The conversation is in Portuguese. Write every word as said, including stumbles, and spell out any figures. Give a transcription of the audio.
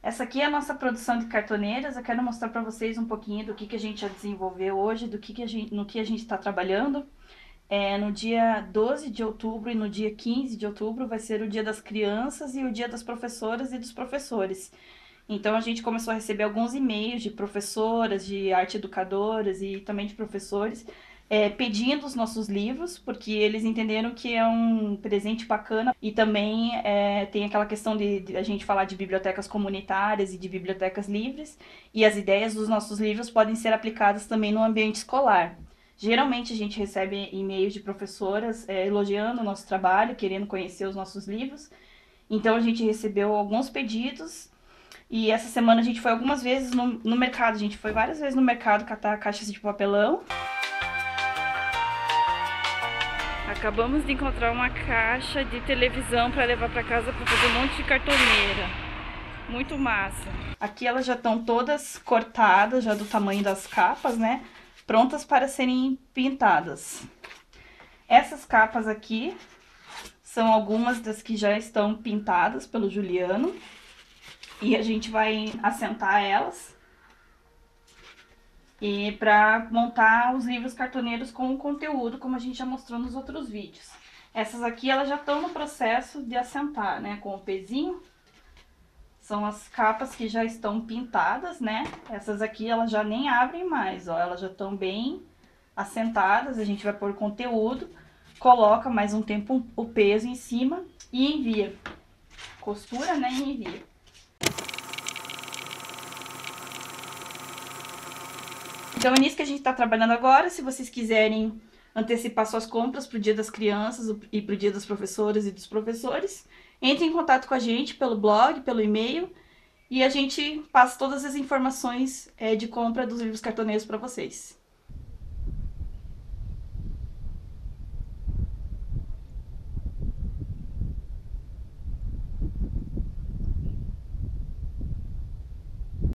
Essa aqui é a nossa produção de cartoneiras. Eu quero mostrar para vocês um pouquinho do que, que a gente já desenvolveu hoje, do que, que a gente, no que a gente está trabalhando. É, no dia doze de outubro e no dia quinze de outubro vai ser o dia das crianças e o dia das professoras e dos professores. Então a gente começou a receber alguns e-mails de professoras, de arte educadoras e também de professores é, pedindo os nossos livros, porque eles entenderam que é um presente bacana. E também é, tem aquela questão de, de a gente falar de bibliotecas comunitárias e de bibliotecas livres, e as ideias dos nossos livros podem ser aplicadas também no ambiente escolar. Geralmente a gente recebe e-mails de professoras é, elogiando o nosso trabalho, querendo conhecer os nossos livros. Então a gente recebeu alguns pedidos e essa semana a gente foi algumas vezes no, no mercado, a gente foi várias vezes no mercado catar caixas de papelão. Acabamos de encontrar uma caixa de televisão para levar para casa para fazer um monte de cartoneira. Muito massa. Aqui elas já estão todas cortadas, já do tamanho das capas, né? Prontas para serem pintadas. Essas capas aqui são algumas das que já estão pintadas pelo Juliano. E a gente vai assentar elas e para montar os livros cartoneiros com o conteúdo, como a gente já mostrou nos outros vídeos. Essas aqui elas já estão no processo de assentar, né, com o pezinho. São as capas que já estão pintadas, né? Essas aqui elas já nem abrem mais, ó, elas já estão bem assentadas. A gente vai pôr conteúdo, coloca mais um tempo o peso em cima e envia. Costura, né, e envia. Então é nisso que a gente está trabalhando agora. Se vocês quiserem antecipar suas compras para o Dia das Crianças e para o Dia das Professoras e dos Professores, entre em contato com a gente pelo blog, pelo e-mail, e a gente passa todas as informações é, de compra dos livros cartoneiros para vocês.